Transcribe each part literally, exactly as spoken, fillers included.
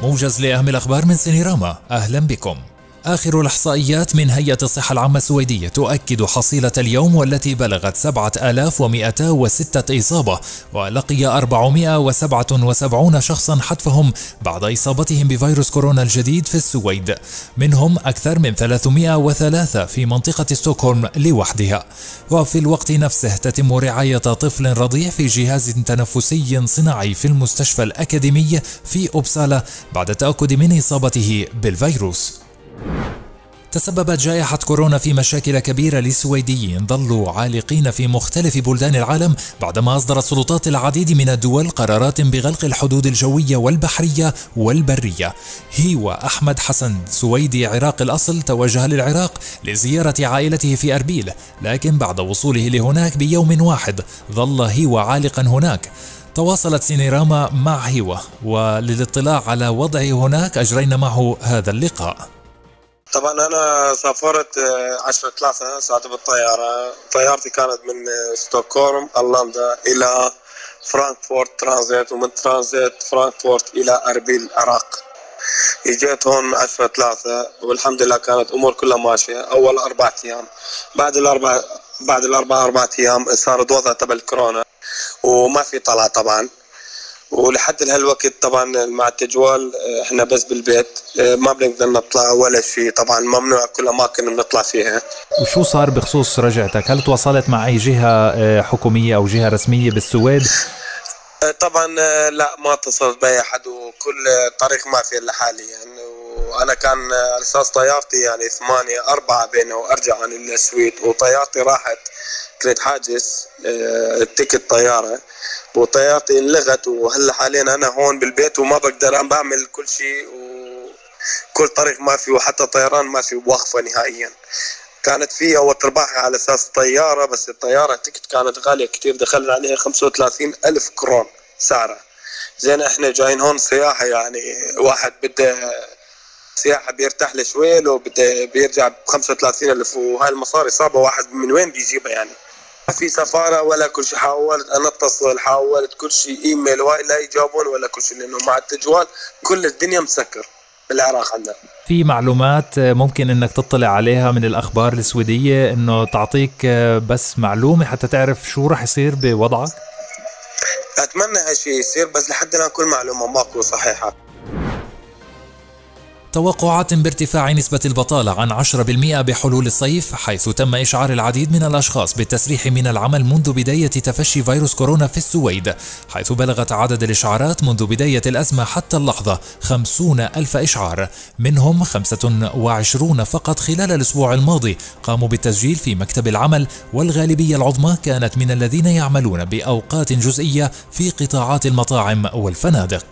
موجز لأهم الأخبار من سينيراما، أهلا بكم. آخر الإحصائيات من هيئة الصحة العامة السويدية تؤكد حصيلة اليوم والتي بلغت سبعة آلاف ومئتين وستة إصابة، ولقي أربعمئة وسبعة وسبعين شخصا حتفهم بعد إصابتهم بفيروس كورونا الجديد في السويد، منهم أكثر من ثلاثمئة وثلاثة في منطقة ستوكهولم لوحدها. وفي الوقت نفسه تتم رعاية طفل رضيع في جهاز تنفسي صناعي في المستشفى الأكاديمي في أوبسالا بعد التأكد من إصابته بالفيروس. تسببت جائحة كورونا في مشاكل كبيرة للسويديين ظلوا عالقين في مختلف بلدان العالم بعدما أصدرت سلطات العديد من الدول قرارات بغلق الحدود الجوية والبحرية والبرية. هيوا أحمد حسن سويدي عراقي الأصل توجه للعراق لزيارة عائلته في أربيل، لكن بعد وصوله لهناك بيوم واحد ظل هيوا عالقا هناك. تواصلت سينيراما مع هيوا وللاطلاع على وضعه هناك أجرينا معه هذا اللقاء. طبعا انا سافرت عشرة ثلاثة ساعات بالطياره، طيارتي كانت من ستوكهولم هولندا الى فرانكفورت ترانزيت، ومن ترانزيت فرانكفورت الى اربيل العراق. اجيت هون عشرة ثلاثة والحمد لله كانت امور كلها ماشيه اول اربع ايام. بعد الاربع بعد الاربع اربع ايام صار الوضع تبع الكورونا وما في طلعه طبعا، ولحد هالوقت طبعا مع التجوال احنا بس بالبيت ما بنقدر نطلع ولا شيء، طبعا ممنوع كل اماكن بنطلع فيها. وشو صار بخصوص رجعتك؟ هل تواصلت مع اي جهه حكوميه او جهه رسميه بالسويد؟ طبعا لا، ما اتصلت باي احد وكل طريق ما في الا حالي يعني. وانا كان على اساس طيارتي يعني ثمانية أربعة بينه وارجع عن السويد، وطيارتي راحت كنت حاجز التيكت طياره وطيارتي انلغت، وهلا حاليا انا هون بالبيت وما بقدر عم بعمل كل شيء وكل طريق ما في، وحتى الطيران ما في واقفه نهائيا. كانت في اول ارباحها على اساس طياره، بس الطياره التيكت كانت غاليه كثير، دخلنا عليها خمسة وثلاثين ألف كرون سعرها. زين احنا جايين هون سياحه يعني، واحد بده سياحه بيرتاح له شوي لو بده بيرجع ب خمسة وثلاثين ألف، وهاي المصاري صعبه واحد من وين بيجيبها يعني؟ ما في سفاره ولا كل شيء. حاولت انا اتصل، حاولت كل شيء ايميل لا يجاوبون ولا كل شيء، لانه مع التجوال كل الدنيا مسكر بالعراق عندنا. في معلومات ممكن انك تطلع عليها من الاخبار السويديه انه تعطيك بس معلومه حتى تعرف شو راح يصير بوضعك؟ اتمنى هالشيء يصير، بس لحد الان كل معلومه ماكو صحيحه. توقعات بارتفاع نسبة البطالة عن عشرة بالمئة بحلول الصيف، حيث تم إشعار العديد من الأشخاص بالتسريح من العمل منذ بداية تفشي فيروس كورونا في السويد، حيث بلغت عدد الإشعارات منذ بداية الأزمة حتى اللحظة خمسون ألف إشعار، منهم خمسة وعشرين فقط خلال الأسبوع الماضي قاموا بالتسجيل في مكتب العمل، والغالبية العظمى كانت من الذين يعملون بأوقات جزئية في قطاعات المطاعم والفنادق.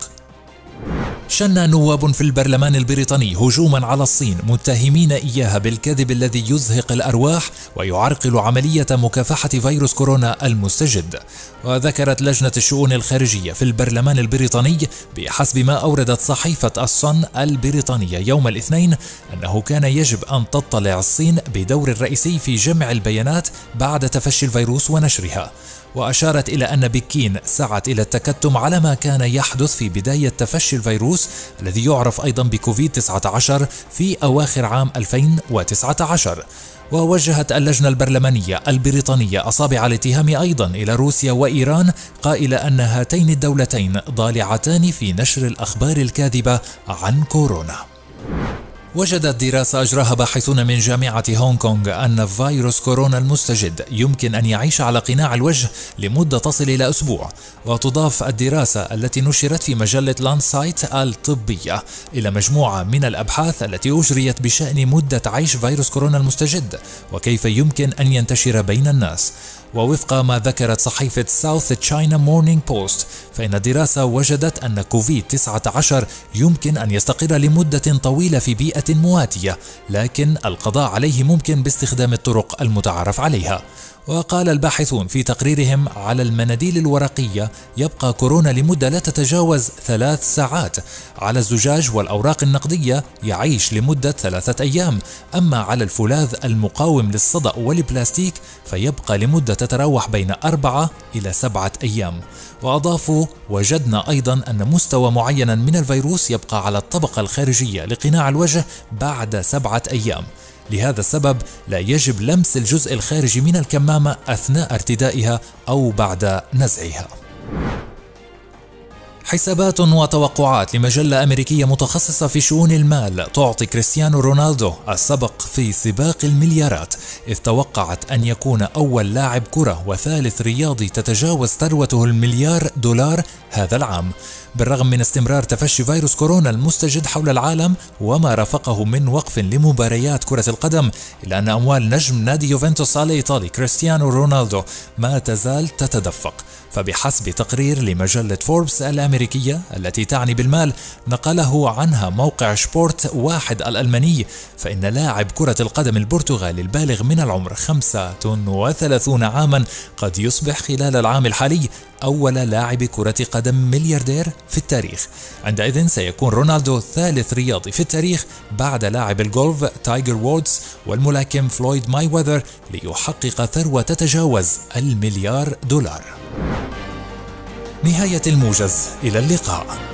شن نواب في البرلمان البريطاني هجوما على الصين متهمين إياها بالكذب الذي يزهق الأرواح ويعرقل عملية مكافحة فيروس كورونا المستجد. وذكرت لجنة الشؤون الخارجية في البرلمان البريطاني بحسب ما أوردت صحيفة الصن البريطانية يوم الاثنين أنه كان يجب أن تطلع الصين بدور الرئيسي في جمع البيانات بعد تفشي الفيروس ونشرها. وأشارت إلى أن بكين سعت إلى التكتم على ما كان يحدث في بداية تفشي الفيروس الذي يعرف أيضا بكوفيد تسعة عشر في أواخر عام ألفين وتسعة عشر. ووجهت اللجنة البرلمانية البريطانية أصابع الاتهام أيضا إلى روسيا وإيران، قائلة أن هاتين الدولتين ضالعتان في نشر الأخبار الكاذبة عن كورونا. وجدت دراسة أجراها باحثون من جامعة هونغ كونغ أن فيروس كورونا المستجد يمكن أن يعيش على قناع الوجه لمدة تصل إلى أسبوع. وتضاف الدراسة التي نشرت في مجلة لانسايت الطبية إلى مجموعة من الأبحاث التي أجريت بشأن مدة عيش فيروس كورونا المستجد وكيف يمكن أن ينتشر بين الناس. ووفق ما ذكرت صحيفة ساوث تشاينا مورنينج بوست، فإن الدراسة وجدت أن كوفيد تسعة عشر يمكن أن يستقر لمدة طويلة في بيئة مواتية، لكن القضاء عليه ممكن باستخدام الطرق المتعارف عليها. وقال الباحثون في تقريرهم على المناديل الورقية يبقى كورونا لمدة لا تتجاوز ثلاث ساعات، على الزجاج والأوراق النقدية يعيش لمدة ثلاثة أيام، أما على الفولاذ المقاوم للصدأ والبلاستيك فيبقى لمدة تتراوح بين أربعة إلى سبعة أيام. وأضافوا: وجدنا أيضا أن مستوى معين من الفيروس يبقى على الطبقة الخارجية لقناع الوجه بعد سبعة أيام. لهذا السبب لا يجب لمس الجزء الخارجي من الكمامة أثناء ارتدائها أو بعد نزعها. حسابات وتوقعات لمجلة أمريكية متخصصة في شؤون المال تعطي كريستيانو رونالدو السبق في سباق المليارات، إذ توقعت أن يكون أول لاعب كرة وثالث رياضي تتجاوز ثروته المليار دولار هذا العام، بالرغم من استمرار تفشي فيروس كورونا المستجد حول العالم وما رافقه من وقف لمباريات كرة القدم، إلا أن أموال نجم نادي يوفنتوس الإيطالي كريستيانو رونالدو ما تزال تتدفق. فبحسب تقرير لمجلة فوربس الأمريكية التي تعني بالمال نقله عنها موقع سبورت واحد الألماني، فإن لاعب كرة القدم البرتغالي البالغ من العمر خمسة وثلاثين عاما قد يصبح خلال العام الحالي أول لاعب كرة قدم ملياردير في التاريخ. عندئذ سيكون رونالدو ثالث رياضي في التاريخ بعد لاعب الجولف تايجر وودز والملاكم فلويد ماي ويذر ليحقق ثروة تتجاوز المليار دولار. نهاية الموجز، إلى اللقاء.